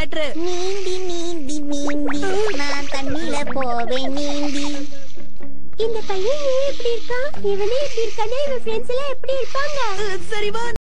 விட்டுரு. நீந்தி நீந்தி நீந்தி நான் தண்ணியில போவேன் நீந்தி. இந்த பையன் ஏன் இப்படி இருக்கான்? இவனே இப்படி இருக்கானே, இவன் ஃப்ரெண்ட்ஸ் எல்லாம் எப்படி இருப்பாங்க? சரி வா.